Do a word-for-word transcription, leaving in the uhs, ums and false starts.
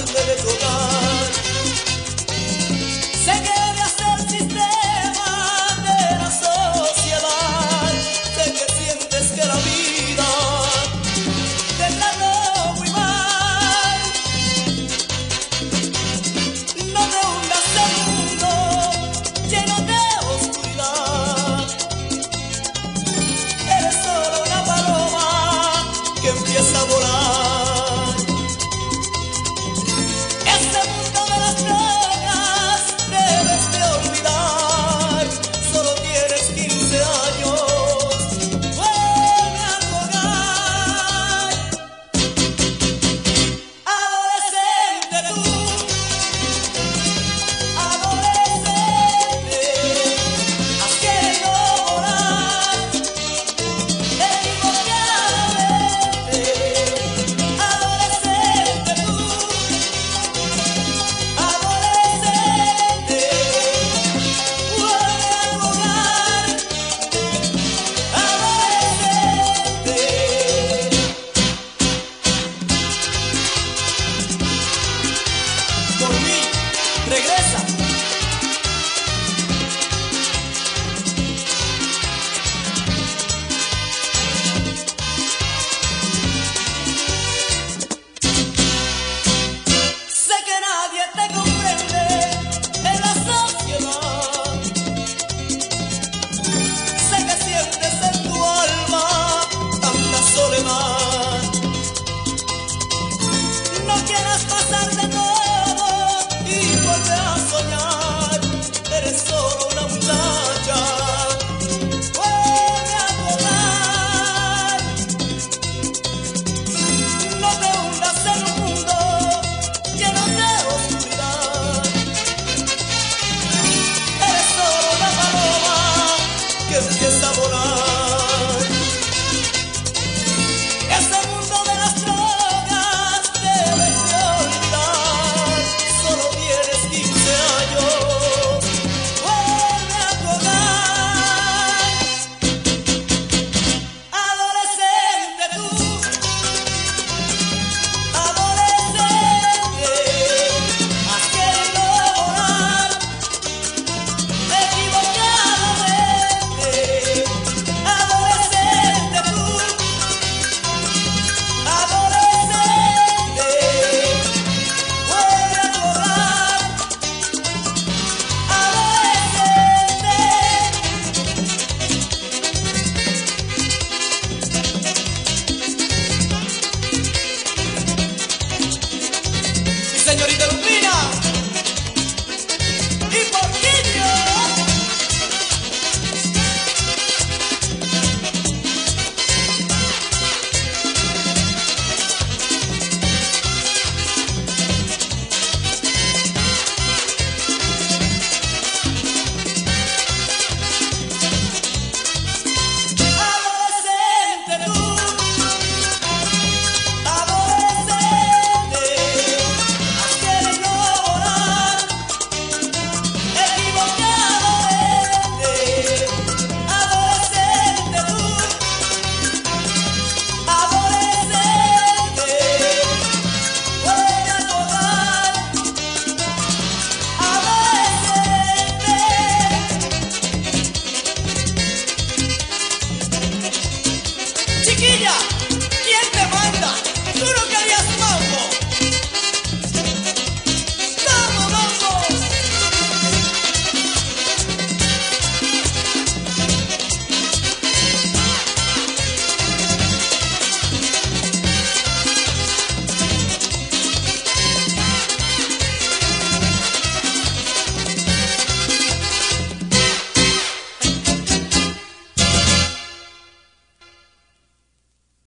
grande de tu hogar. Sé que odias el sistema de la sociedad, sé que sientes que la vida te trató muy mal. No te hundas en un mundo lleno de oscuridad. Eres solo una paloma que empieza a volar. Este mundo de las drogas debes de olvidar. Solo tienes quince años, vuelve a tu hogar. Adolescente tú, adolescente, has querido volar desbordadamente. Adolescente tú, adolescente, vuelve a tu hogar. Adolescente. Por mí, regresa. Sé que nadie te comprende en la sociedad. Sé que sientes en tu alma tanta soledad. No quieras pasar de